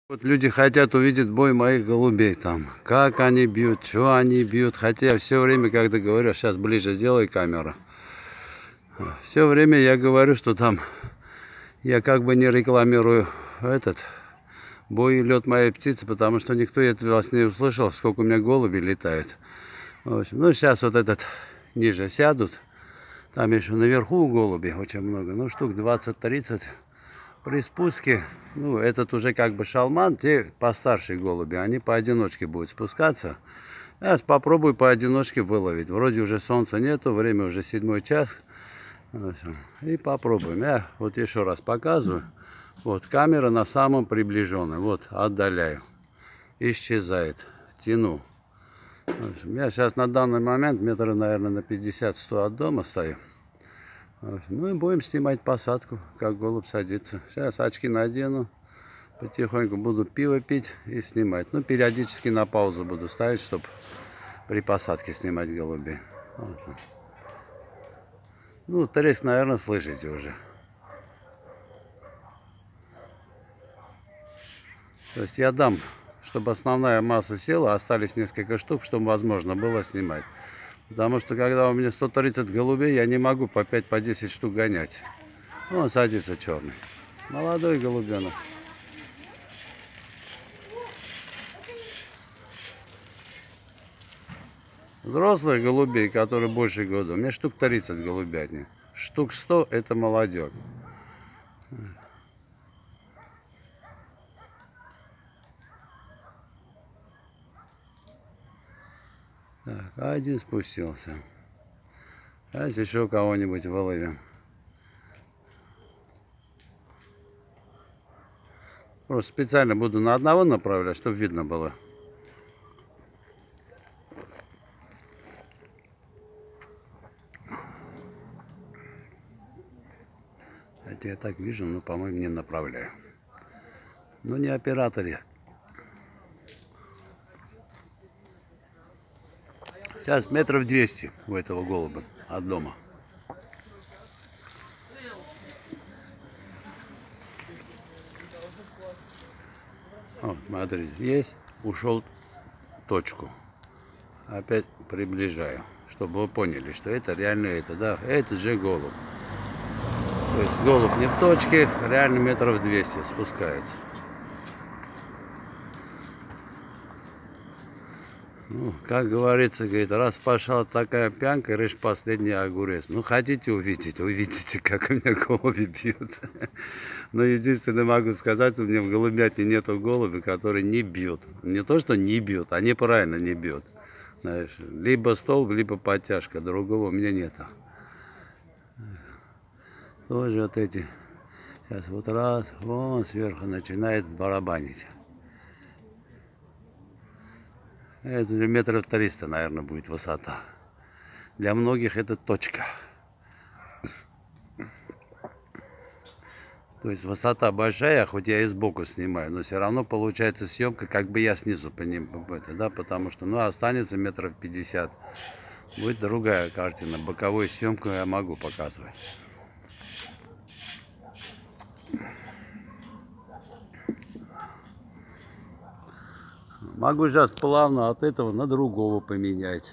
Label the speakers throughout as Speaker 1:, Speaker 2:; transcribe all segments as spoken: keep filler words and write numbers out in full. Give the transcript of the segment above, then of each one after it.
Speaker 1: Вот люди хотят увидеть бой моих голубей там. Как они бьют, что они бьют. Хотя я все время, когда говорю, сейчас ближе сделай камеру. Все время я говорю, что там я как бы не рекламирую этот бой и лед моей птицы, потому что никто этого не услышал, сколько у меня голуби летают. В общем, ну сейчас вот этот ниже сядут. Там еще наверху голуби очень много, ну штук двадцать-тридцать. При спуске, ну, этот уже как бы шалман, те постарше голуби, они поодиночке будут спускаться. Сейчас попробую поодиночке выловить. Вроде уже солнца нету, время уже седьмой час. И попробуем. Я вот еще раз показываю. Вот камера на самом приближенной. Вот отдаляю. Исчезает. Тяну. Я сейчас на данный момент метров, наверное, на пятьдесят-сто от дома стою. Ну и будем снимать посадку, как голубь садится. Сейчас очки надену, потихоньку буду пиво пить и снимать. Ну, периодически на паузу буду ставить, чтобы при посадке снимать голубей. Вот. Ну, треск, наверное, слышите уже. То есть я дам, чтобы основная масса села, остались несколько штук, чтобы возможно было снимать. Потому что когда у меня сто тридцать голубей, я не могу по пять, по десять штук гонять. Вон садится черный. Молодой голубенок. Взрослых голубей, которые больше года, у меня штук тридцать голубятни. Штук сто это молодежь. Так, один спустился. Сейчас еще кого-нибудь выловим. Просто специально буду на одного направлять, чтобы видно было. Хотя я так вижу, но, по-моему, не направляю. Но не оператор я. Сейчас метров двести у этого голуба от дома. Вот, смотрите, есть, ушел в точку. Опять приближаю, чтобы вы поняли, что это реально это, да, это же голубь. То есть голубь не в точке, реально метров двести спускается. Ну, как говорится, говорит, раз пошла такая пьянка, режь последний огурец. Ну, хотите увидеть, увидите, как у меня голуби бьют. Но единственное могу сказать, у меня в голубятне нету голуби, которые не бьют. Не то, что не бьют, они правильно не бьют. Знаешь, либо столб, либо подтяжка, другого у меня нету. Тоже вот эти. Сейчас вот раз, вон сверху начинает барабанить. Это уже метров триста, наверное, будет высота. Для многих это точка. То есть высота большая, хоть я и сбоку снимаю, но все равно получается съемка, как бы я снизу по ним, это, да, потому что, ну, останется метров пятьдесят. Будет другая картина. Боковую съемку я могу показывать. Могу сейчас плавно от этого на другого поменять.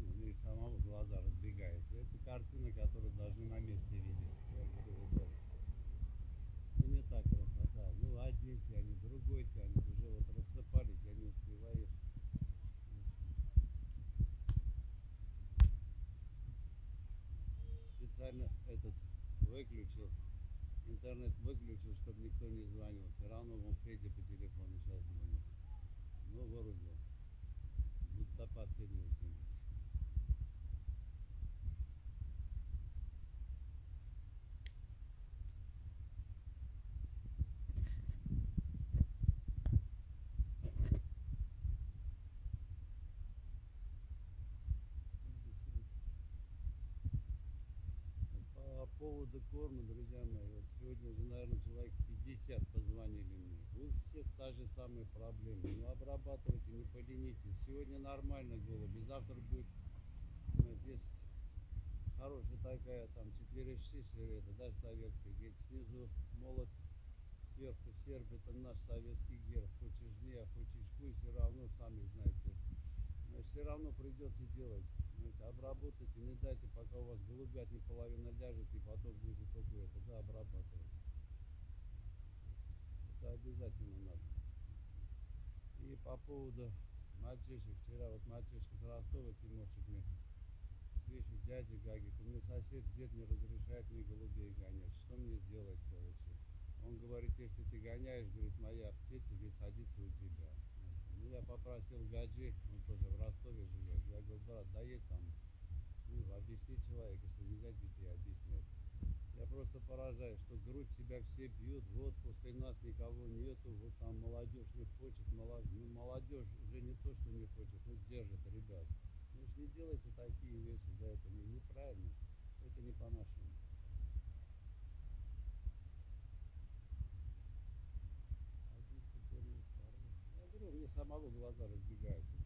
Speaker 1: Самого глаза разбегаются. Это картина, которую должны на месте видеть. этот выключил, интернет выключил, чтобы никто не звонил. Все равно он Федя по телефону сейчас звонит. Ну, вырубил. До последнего звонит. По поводу корма, друзья мои, вот сегодня уже, наверное, человек пятьдесят позвонили мне. У всех та же самая проблема. Ну, обрабатывайте, не поленитесь. Сегодня нормально голуби, завтра будет, ну, здесь хорошая такая, там, четыре шесть, это, да, советская. Говорит, снизу молот, сверху серб, это наш советский герб. Хочешь не, а хочешь хуй, все равно, сами знаете. Но все равно придется делать. Обработайте, не дайте, пока у вас голубят не половина ляжет, и потом будете только это, да, обрабатывать. Это обязательно надо. И по поводу мальчишек, вчера вот мальчишка с Ростова, Тимурчик мне пишет: дядя Гагик, у меня сосед, дед не разрешает мне голубей гонять, что мне сделать, короче? Он говорит, если ты гоняешь, говорит, моя птица здесь садится у тебя. Ну, я попросил Гаджи, он тоже в Ростове живет. Я говорю, брат, доедь там, ну, объясни человеку, что нельзя детей объяснять. Я просто поражаюсь, что грудь себя все бьют, вот после нас никого нету, вот там молодежь не хочет, молодежь, ну, молодежь уже не то, что не хочет, ну, держит, ребят. Ну, уж не делайте такие вещи, да, это неправильно, это не по-нашему. Мне самого глаза разбегаются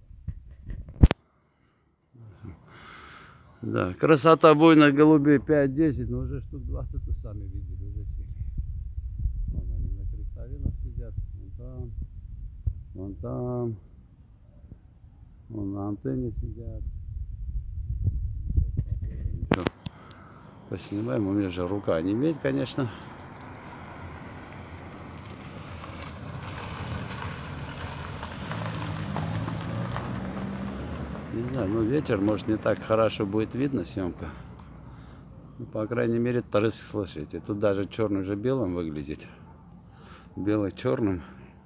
Speaker 1: там. Да, красота буйных голубей пять-десять, но уже штук двадцать вы сами видели, уже сели. Вон они на крестовинах сидят, вон там, вон там, вон на антенне сидят. Ничего, поснимаем, у меня же рука не имеет, конечно. Не знаю, ну ветер, может, не так хорошо будет видно съемка. Ну, по крайней мере, треск слышите. Тут даже черный уже белым выглядит. Белый черным.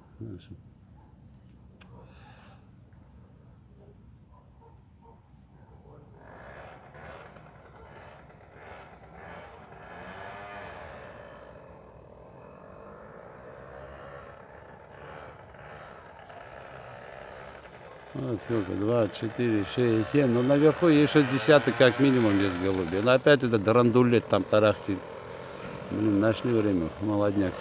Speaker 1: Вот сколько, два, четыре, шесть, семь. Ну наверху есть шестьдесят как минимум без голуби. Но опять это драндулет там тарахтит. Блин, нашли время, молодняк.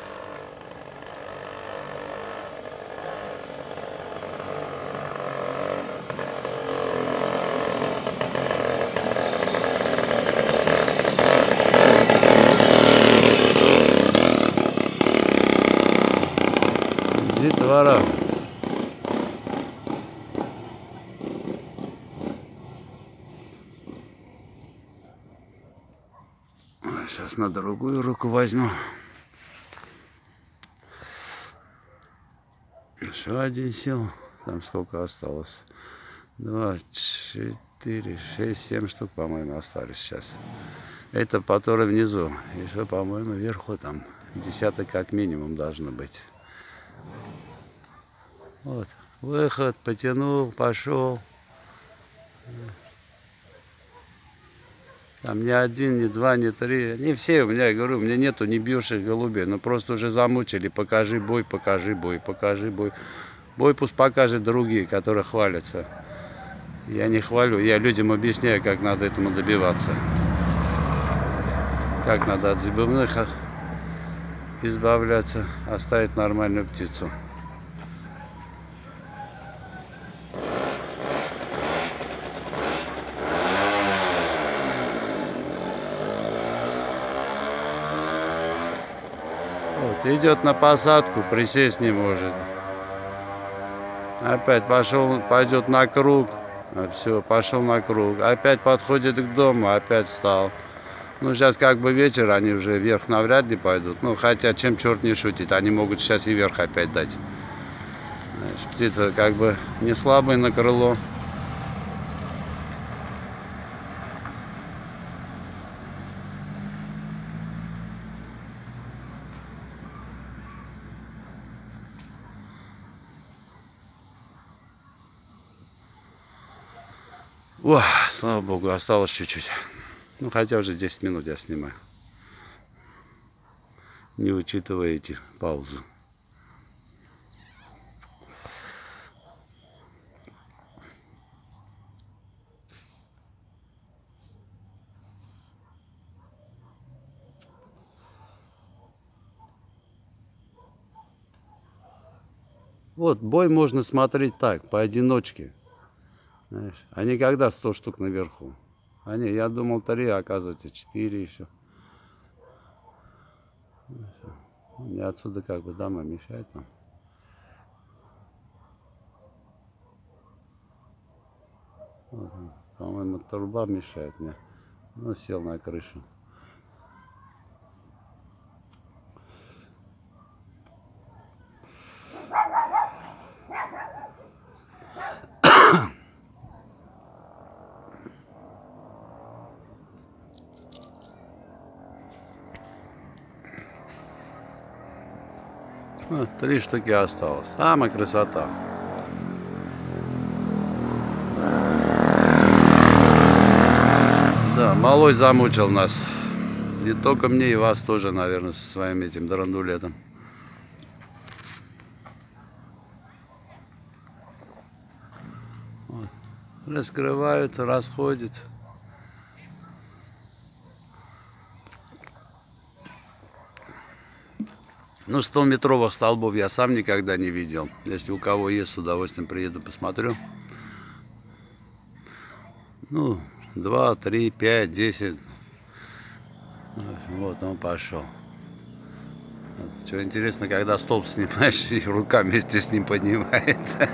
Speaker 1: Детвора. Сейчас на другую руку возьму. Еще один сел. Там сколько осталось? Два, четыре, шесть, семь штук, по-моему, остались сейчас. Это который внизу. Еще, по-моему, вверху там десяток как минимум должно быть. Вот. Выход, потянул, пошел. Там ни один, ни два, ни три. Не все у меня, я говорю, у меня нету ни бьющих голубей. Но просто уже замучили. Покажи бой, покажи бой, покажи бой. Бой пусть покажет другие, которые хвалятся. Я не хвалю, я людям объясняю, как надо этому добиваться. Как надо от зубных избавляться, оставить нормальную птицу. Вот, идет на посадку, присесть не может. Опять пошел, пойдет на круг. Все, пошел на круг. Опять подходит к дому, опять встал. Ну, сейчас как бы вечер, они уже вверх навряд ли пойдут. Ну, хотя, чем черт не шутит, они могут сейчас и вверх опять дать. Знаешь, птица как бы не слабая на крыло. О, слава богу, осталось чуть-чуть. Ну, хотя уже десять минут я снимаю. Не учитывая эти паузы. Вот, бой можно смотреть так, поодиночке. Знаешь, а не когда сто штук наверху. А не, я думал три, а оказывается четыре еще. Мне отсюда как бы дома мешает там. Вот, по-моему, труба мешает мне. Ну, сел на крышу. Вот, три штуки осталось. Самая красота. Да, малой замучил нас. Не только мне, и вас тоже, наверное, со своим этим драндулетом. Вот. Раскрываются, расходятся. Ну, стометровых столбов я сам никогда не видел. Если у кого есть, с удовольствием приеду, посмотрю. Ну, два, три, пять, десять. Вот он пошел. Что интересно, когда столб снимаешь, и рука вместе с ним поднимается.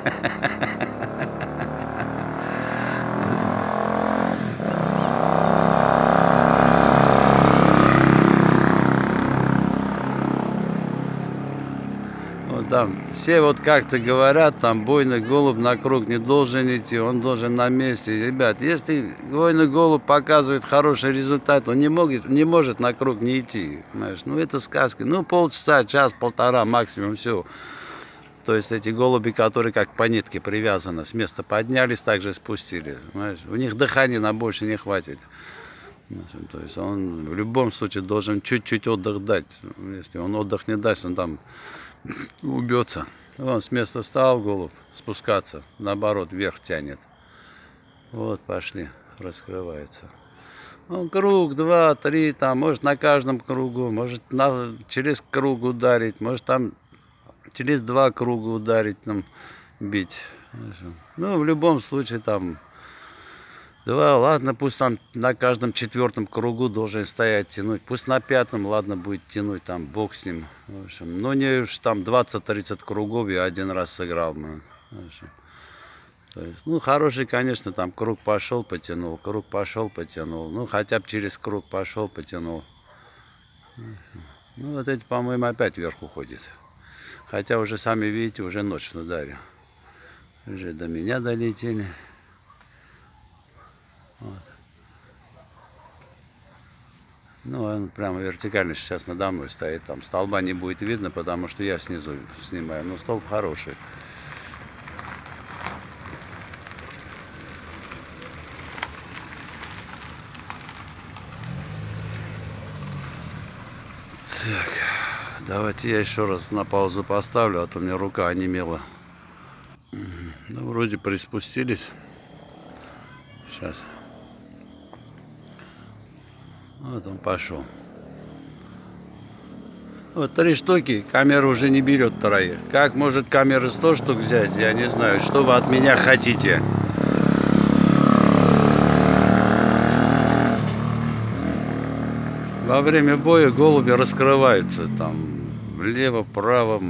Speaker 1: Там все вот как-то говорят, там бойный голубь на круг не должен идти, он должен на месте. Ребят, если бойный голубь показывает хороший результат, он не может, не может на круг не идти. Понимаешь? Ну это сказка. Ну полчаса, час, полтора максимум, все. То есть эти голуби, которые как по нитке привязаны, с места поднялись, также спустились. Понимаешь? У них дыхания на больше не хватит. То есть он в любом случае должен чуть-чуть отдых дать. Если он отдых не даст, он там убьется. Вон с места встал голубь, спускаться, наоборот, вверх тянет. Вот, пошли, раскрывается. Ну, круг, два, три, там, может на каждом кругу, может на, через круг ударить, может там через два круга ударить, там, бить. Ну, в любом случае, там, два, ладно, пусть там на каждом четвертом кругу должен стоять, тянуть. Пусть на пятом, ладно, будет тянуть, там, бог с ним. В общем, ну, не уж там двадцать-тридцать кругов я один раз сыграл. В общем, то есть, ну, хороший, конечно, там круг пошел, потянул, круг пошел, потянул. Ну, хотя бы через круг пошел, потянул. Ну, вот эти, по-моему, опять вверх уходит. Хотя уже, сами видите, уже ночь в ударе. Уже до меня долетели. Вот. Ну, он прямо вертикально сейчас надо мной стоит. Там столба не будет видно, потому что я снизу снимаю. Но столб хороший. Так, давайте я еще раз на паузу поставлю, а то у меня рука онемела. Ну, вроде приспустились. Сейчас. Вот он пошел. Вот три штуки, камера уже не берет троих. Как может камера сто штук взять, я не знаю. Что вы от меня хотите? Во время боя голуби раскрываются там влево, вправо.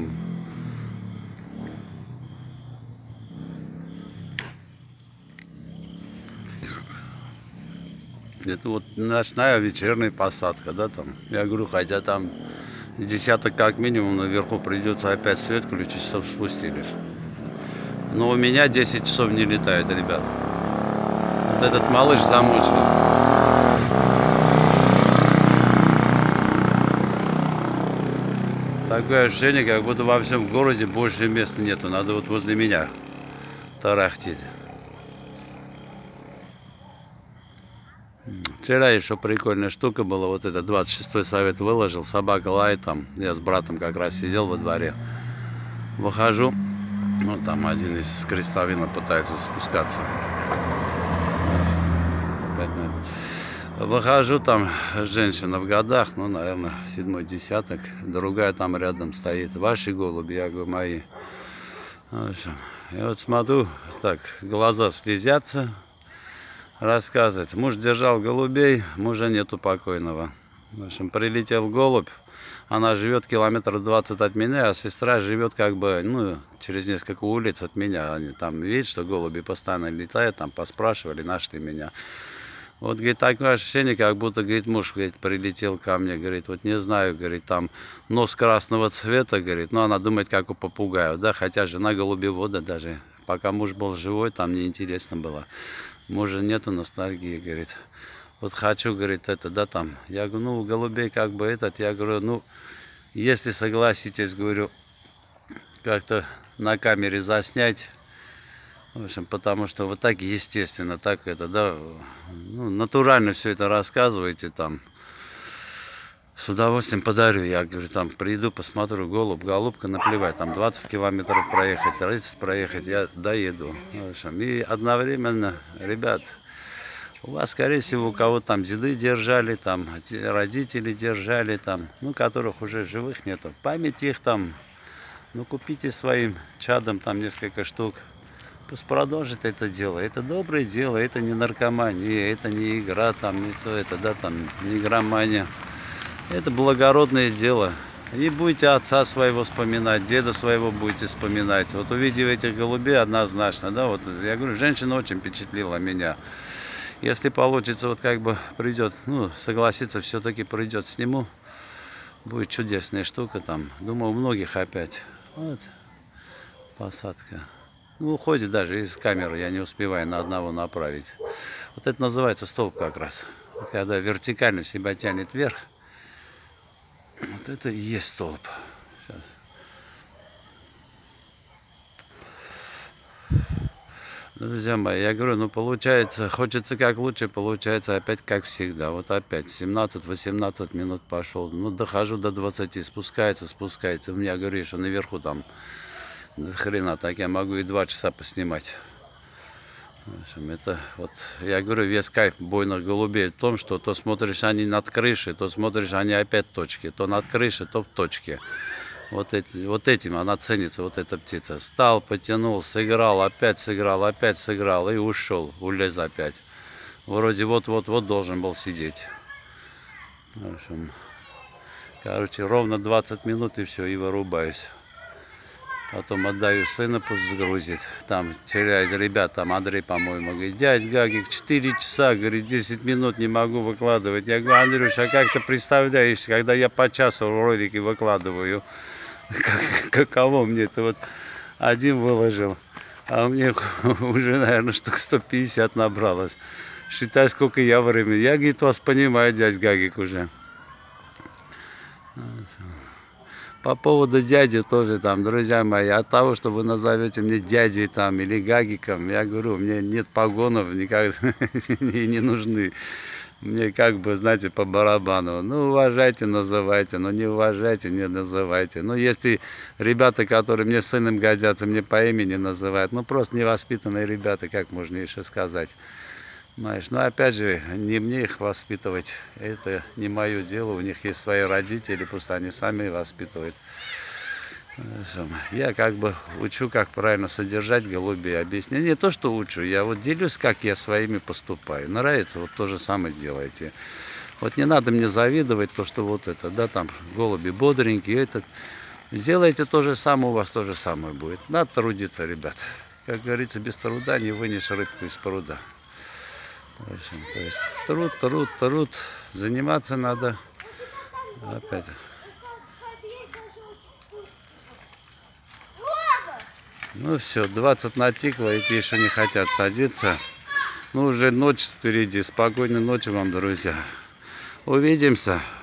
Speaker 1: Это вот ночная вечерняя посадка, да, там. Я говорю, хотя там десяток как минимум наверху придется опять свет включить, чтобы спустились. Но у меня десять часов не летает, ребят. Вот этот малыш замучил. Такое ощущение, как будто во всем городе больше места нету. Надо вот возле меня тарахтеть. Вчера еще прикольная штука была, вот это двадцать шестой совет выложил, собака лает там, я с братом как раз сидел во дворе, выхожу, ну там один из крестовина пытается спускаться, выхожу, там женщина в годах, ну наверное седьмой десяток, другая там рядом стоит, ваши голуби, я говорю, мои. В общем, я вот смотрю, так, глаза слезятся. Рассказывает. Муж держал голубей, мужа нету покойного. В общем, прилетел голубь, она живет километр двадцать от меня, а сестра живет как бы, ну, через несколько улиц от меня. Они там видят, что голуби постоянно летают, там поспрашивали, нашли меня. Вот, говорит, такое ощущение, как будто, говорит, муж, говорит, прилетел ко мне, говорит, вот не знаю, говорит, там нос красного цвета, говорит, но она думает, как у попугая, да, хотя жена голубевода даже, пока муж был живой, там неинтересно было. Мужа нету, ностальгии, говорит. Вот хочу, говорит, это, да, там. Я говорю, ну, голубей как бы этот, я говорю, ну, если согласитесь, говорю, как-то на камере заснять, в общем, потому что вот так естественно, так это, да, ну, натурально все это рассказываете там. С удовольствием подарю, я говорю, там приду, посмотрю, голубь, голубка, наплевать, там двадцать километров проехать, тридцать проехать, я доеду. В общем, и одновременно, ребят, у вас, скорее всего, у кого там деды держали, там родители держали, там, ну, которых уже живых нету, память их там, ну, купите своим чадом там несколько штук, пусть продолжит это дело. Это доброе дело, это не наркомания, это не игра, там, не то, это, да, там, не игромания. Это благородное дело. И будете отца своего вспоминать, деда своего будете вспоминать. Вот увидев этих голубей, однозначно, да, вот я говорю, женщина очень впечатлила меня. Если получится, вот как бы придет, ну, согласиться, все-таки придет, сниму, будет чудесная штука там. Думаю, у многих опять. Вот, посадка. Ну, уходит даже из камеры, я не успеваю на одного направить. Вот это называется столб как раз. Вот когда вертикально себя тянет вверх. Вот это и есть столб. Сейчас. Друзья мои, я говорю, ну получается, хочется как лучше, получается опять как всегда. Вот опять семнадцать-восемнадцать минут пошел. Ну, дохожу до двадцати, спускается, спускается. У меня, говорю, что наверху там до хрена, так я могу и два часа поснимать. В общем, это вот, я говорю, весь кайф бойных голубей в том, что то смотришь они над крышей, то смотришь они опять точки, то над крышей, то в точке. Вот, эти, вот этим она ценится, вот эта птица. Встал, потянул, сыграл, опять сыграл, опять сыграл и ушел, улез опять. Вроде вот-вот-вот должен был сидеть. В общем, короче, ровно двадцать минут и все, и вырубаюсь. Потом отдаю сына, пусть загрузит. Там теряет ребят, там Андрей, по-моему, говорит, дядь Гагик, четыре часа, говорит, десять минут не могу выкладывать. Я говорю, Андрюш, а как ты представляешь, когда я по часу ролики выкладываю, как, каково мне это вот один выложил, а у меня уже, наверное, штук сто пятьдесят набралось. Считай, сколько я времени. Я, говорит, вас понимаю, дядь Гагик уже. По поводу дяди тоже там, друзья мои, от того, что вы назовете мне дядей там или Гагиком, я говорю, мне нет погонов, никогда не нужны. Мне как бы, знаете, по барабану. Ну, уважайте, называйте, но не уважайте, не называйте. Ну, если ребята, которые мне сыном годятся, мне по имени называют, ну, просто невоспитанные ребята, как можно еще сказать. Знаешь, но опять же, не мне их воспитывать, это не мое дело, у них есть свои родители, пусть они сами воспитывают. Я как бы учу, как правильно содержать голубей, объясняю. Не то, что учу, я вот делюсь, как я своими поступаю. Нравится, вот то же самое делайте. Вот не надо мне завидовать, то, что вот это, да, там голуби бодренькие, этот. Сделайте то же самое, у вас то же самое будет. Надо трудиться, ребят. Как говорится, без труда не вынешь рыбку из пруда. В общем, то есть труд, труд, труд, заниматься надо. Опять. Ну все, двадцать натикло, эти еще не хотят садиться. Ну уже ночь впереди, спокойной ночи вам, друзья. Увидимся.